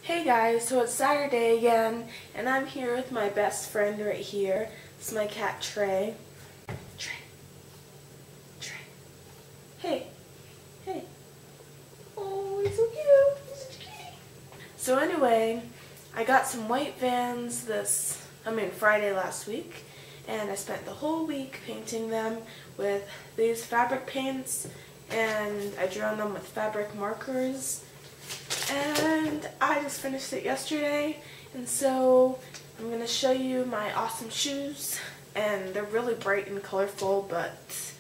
Hey guys, so it's Saturday again, and I'm here with my best friend right here. It's my cat Trey. Trey. Hey. Oh, he's so cute. He's such a cutie. So anyway, I got some white Vans Friday last week, and I spent the whole week painting them with these fabric paints, and I drew on them with fabric markers. And I just finished it yesterday, and so I'm going to show you my awesome shoes, and they're really bright and colorful, but